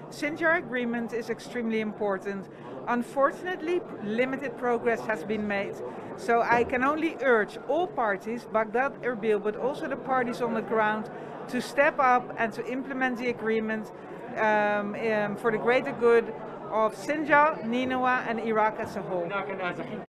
Sinjar agreement is extremely important. Unfortunately, limited progress has been made. So I can only urge all parties, Baghdad, Erbil, but also the parties on the ground, to step up and to implement the agreement for the greater good of Sinjar, Nineveh and Iraq as a whole.